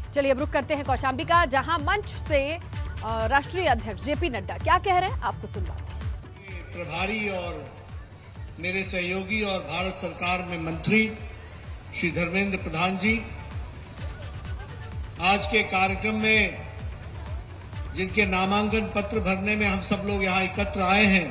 चलिए अब रुक करते हैं कौशाम्बी का, जहां मंच से राष्ट्रीय अध्यक्ष जेपी नड्डा क्या कह रहे हैं आपको सुनवाते हैं। प्रभारी और मेरे सहयोगी और भारत सरकार में मंत्री श्री धर्मेंद्र प्रधान जी, आज के कार्यक्रम में जिनके नामांकन पत्र भरने में हम सब लोग यहां एकत्र आए हैं,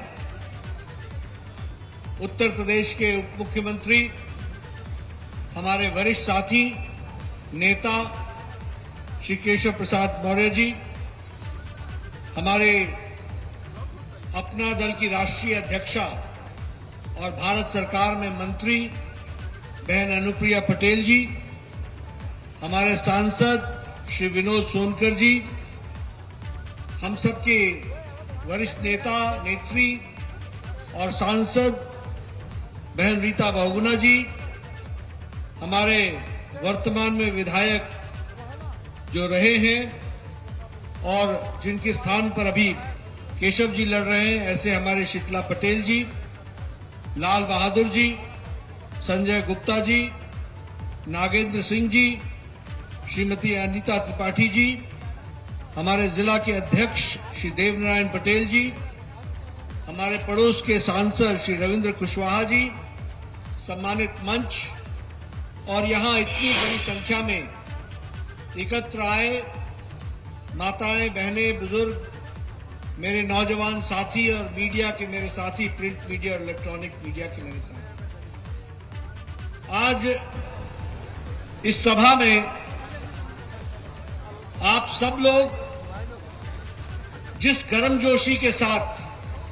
उत्तर प्रदेश के उप मुख्यमंत्री, हमारे वरिष्ठ साथी नेता श्री केशव प्रसाद मौर्य जी, हमारे अपना दल की राष्ट्रीय अध्यक्षा और भारत सरकार में मंत्री बहन अनुप्रिया पटेल जी, हमारे सांसद श्री विनोद सोनकर जी, हम सबके वरिष्ठ नेता नेत्री और सांसद बहन रीता बहुगुणा जी, हमारे वर्तमान में विधायक जो रहे हैं और जिनके स्थान पर अभी केशव जी लड़ रहे हैं, ऐसे हमारे शीतला पटेल जी, लाल बहादुर जी, संजय गुप्ता जी, नागेंद्र सिंह जी, श्रीमती अनीता त्रिपाठी जी, हमारे जिला के अध्यक्ष श्री देवनारायण पटेल जी, हमारे पड़ोस के सांसद श्री रविंद्र कुशवाहा जी, सम्मानित मंच और यहां इतनी बड़ी संख्या में एकत्र आए माताएं, बहनें, बुजुर्ग, मेरे नौजवान साथी और मीडिया के मेरे साथी, प्रिंट मीडिया और इलेक्ट्रॉनिक मीडिया के मेरे साथी, आज इस सभा में आप सब लोग जिस गर्मजोशी के साथ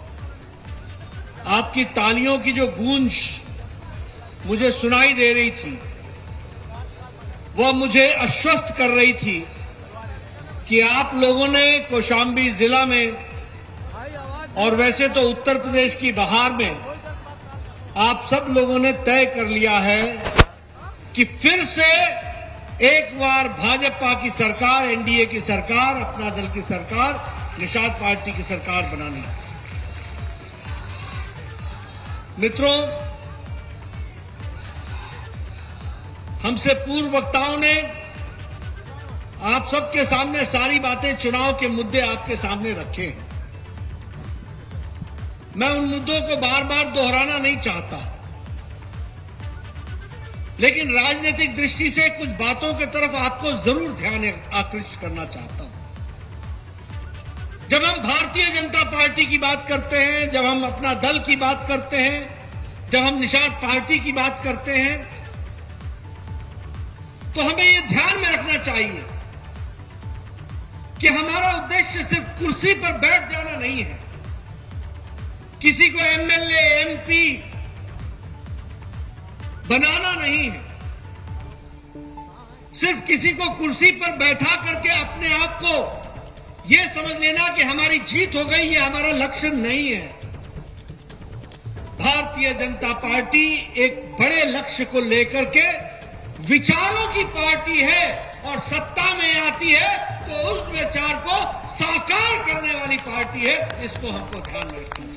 आपकी तालियों की जो गूंज मुझे सुनाई दे रही थी, वह मुझे आश्वस्त कर रही थी कि आप लोगों ने कौशाम्बी जिला में और वैसे तो उत्तर प्रदेश की बहार में आप सब लोगों ने तय कर लिया है कि फिर से एक बार भाजपा की सरकार, एनडीए की सरकार, अपना दल की सरकार, निषाद पार्टी की सरकार बनानी। मित्रों, हमसे पूर्व वक्ताओं ने आप सबके सामने सारी बातें, चुनाव के मुद्दे आपके सामने रखे हैं। मैं उन मुद्दों को बार बार दोहराना नहीं चाहता, लेकिन राजनीतिक दृष्टि से कुछ बातों की तरफ आपको जरूर ध्यान आकृष्ट करना चाहता हूं। जब हम भारतीय जनता पार्टी की बात करते हैं, जब हम अपना दल की बात करते हैं, जब हम निषाद पार्टी की बात करते हैं, तो हमें यह ध्यान में रखना चाहिए कि हमारा उद्देश्य सिर्फ कुर्सी पर बैठ जाना नहीं है, किसी को एमएलए, एमपी बनाना नहीं है, सिर्फ किसी को कुर्सी पर बैठा करके अपने आप को यह समझ लेना कि हमारी जीत हो गई, ये हमारा लक्ष्य नहीं है। भारतीय जनता पार्टी एक बड़े लक्ष्य को लेकर के विचारों की पार्टी है और सत्ता में आती है तो उस विचार को साकार करने वाली पार्टी है, इसको हमको ध्यान में रखना चाहिए।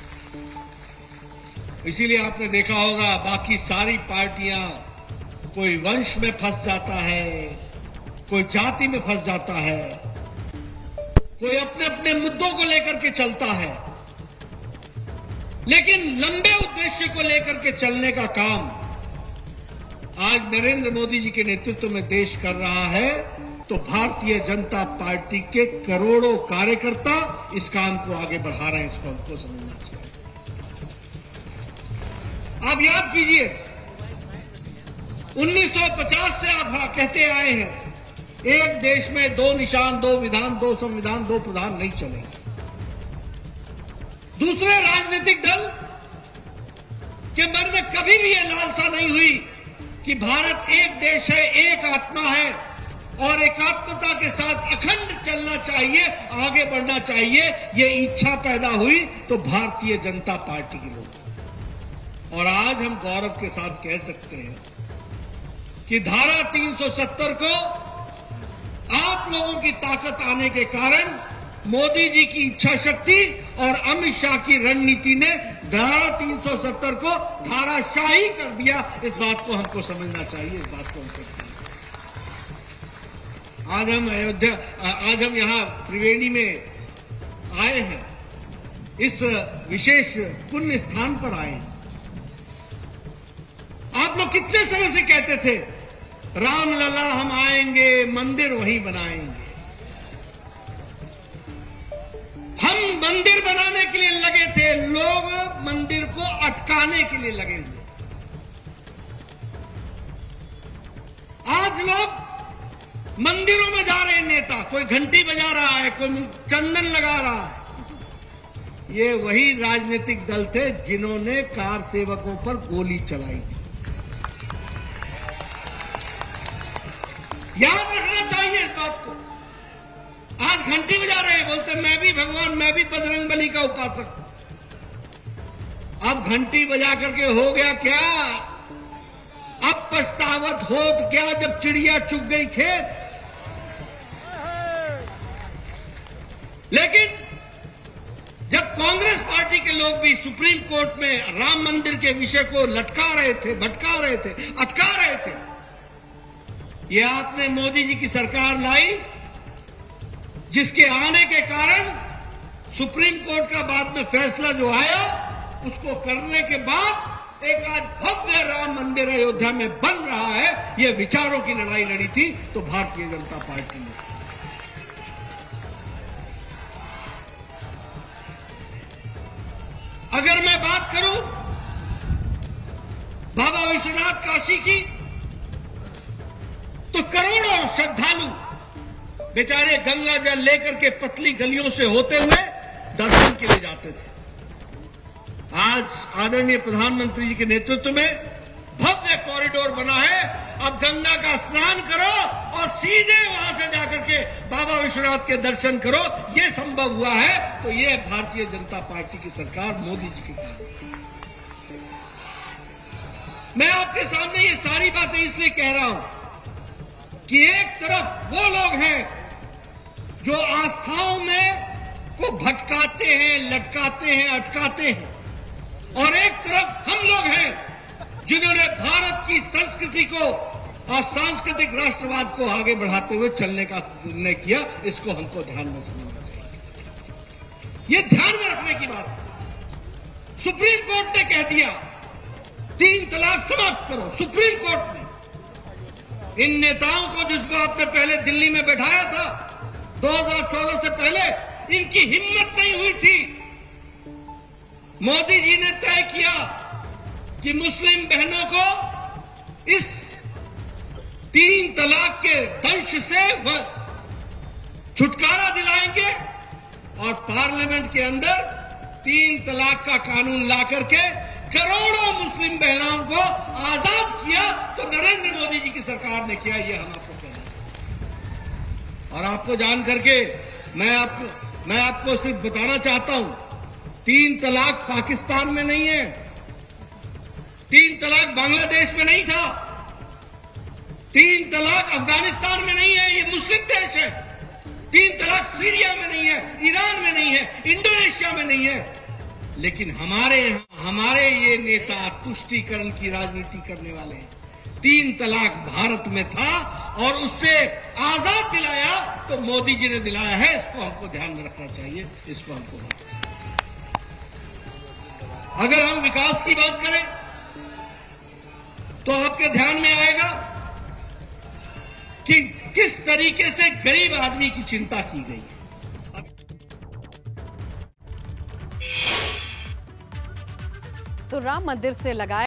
इसीलिए आपने देखा होगा बाकी सारी पार्टियां, कोई वंश में फंस जाता है, कोई जाति में फंस जाता है, कोई अपने अपने मुद्दों को लेकर के चलता है, लेकिन लंबे उद्देश्य को लेकर के चलने का काम आज नरेंद्र मोदी जी के नेतृत्व में देश कर रहा है, तो भारतीय जनता पार्टी के करोड़ों कार्यकर्ता इस काम को आगे बढ़ा रहे हैं, इसको हमको समझना चाहिए। आप याद कीजिए, 1950 से आप कहते आए हैं, एक देश में दो निशान, दो विधान, दो संविधान, दो प्रधान नहीं चलेंगे। दूसरे राजनीतिक दल के मन में कभी भी यह लालसा नहीं हुई कि भारत एक देश है, एक आत्मा है और एकात्मता के साथ अखंड चलना चाहिए, आगे बढ़ना चाहिए। ये इच्छा पैदा हुई तो भारतीय जनता पार्टी के लोग, और आज हम गौरव के साथ कह सकते हैं कि धारा 370 को आप लोगों की ताकत आने के कारण मोदी जी की इच्छा शक्ति और अमित शाह की रणनीति ने धारा 370 को धाराशाही कर दिया। इस बात को हमको समझना चाहिए, इस बात को हमको आज हम यहाँ त्रिवेणी में आए हैं, इस विशेष पुण्य स्थान पर आए हैं। आप लोग कितने समय से कहते थे रामलला हम आएंगे, मंदिर वहीं बनाएंगे। हम मंदिर बनाने के लिए लगे थे, लोग मंदिर को अटकाने के लिए लगे हुए। आज लोग मंदिरों में जा रहे हैं नेता, कोई घंटी बजा रहा है, कोई चंदन लगा रहा है। ये वही राजनीतिक दल थे जिन्होंने कार सेवकों पर गोली चलाई थी। याद रखना चाहिए इस बात को। आज घंटी बजा रहे हैं, बोलते मैं भी भगवान, मैं भी बजरंगबली का उपासक। अब घंटी बजा करके हो गया क्या? अब पछतावत हो तो क्या जब चिड़िया चुग गई खेत। लेकिन जब कांग्रेस पार्टी के लोग भी सुप्रीम कोर्ट में राम मंदिर के विषय को लटका रहे थे, भटका रहे थे, अटका रहे थे, ये आपने मोदी जी की सरकार लाई, जिसके आने के कारण सुप्रीम कोर्ट का बाद में फैसला जो आया, उसको करने के बाद एक आज भव्य राम मंदिर अयोध्या में बन रहा है। ये विचारों की लड़ाई लड़ी थी तो भारतीय जनता पार्टी ने। अगर मैं बात करूं बाबा विश्वनाथ काशी की, तो करोड़ों श्रद्धालु बेचारे गंगा जल लेकर के पतली गलियों से होते हुए दर्शन के लिए जाते थे। आज आदरणीय प्रधानमंत्री जी के नेतृत्व में भव्य कॉरिडोर बना है। अब गंगा का स्नान करो और सीधे वहां से जाकर के बाबा विश्वनाथ के दर्शन करो। ये संभव हुआ है तो ये भारतीय जनता पार्टी की सरकार, मोदी जी की सरकार। मैं आपके सामने ये सारी बातें इसलिए कह रहा हूं कि एक तरफ वो लोग हैं जो आस्थाओं में को भटकाते हैं, लटकाते हैं, अटकाते हैं, और एक तरफ हम लोग हैं जिन्होंने भारत की संस्कृति को और सांस्कृतिक राष्ट्रवाद को आगे बढ़ाते हुए चलने का निर्णय किया। इसको हमको ध्यान में समझना चाहिए। ये ध्यान में रखने की बात है। सुप्रीम कोर्ट ने कह दिया 3 तलाक समाप्त करो। सुप्रीम कोर्ट ने इन नेताओं को, जिसको आपने पहले दिल्ली में बैठाया था 2014 से पहले, इनकी हिम्मत नहीं हुई थी। मोदी जी ने तय किया कि मुस्लिम बहनों को इस 3 तलाक के दंश से छुटकारा दिलाएंगे और पार्लियामेंट के अंदर 3 तलाक का कानून ला करके करोड़ों मुस्लिम बहनों को आजाद किया। तो नरेंद्र मोदी जी की सरकार ने किया। ये हम आपको कहना और आपको जान करके मैं आपको सिर्फ बताना चाहता हूं, 3 तलाक पाकिस्तान में नहीं है, 3 तलाक बांग्लादेश में नहीं था, 3 तलाक अफगानिस्तान में नहीं है। ये मुस्लिम देश है। 3 तलाक सीरिया में नहीं है, ईरान में नहीं है, इंडोनेशिया में नहीं है। लेकिन हमारे ये नेता तुष्टीकरण की राजनीति करने वाले हैं। 3 तलाक भारत में था और उससे आजाद दिलाया तो मोदी जी ने दिलाया है। इसको हमको ध्यान में रखना चाहिए। इसको हमको अगर हम विकास की बात करें तो आपके ध्यान में आएगा कि किस तरीके से गरीब आदमी की चिंता की गई है। तो राम मंदिर से लगाए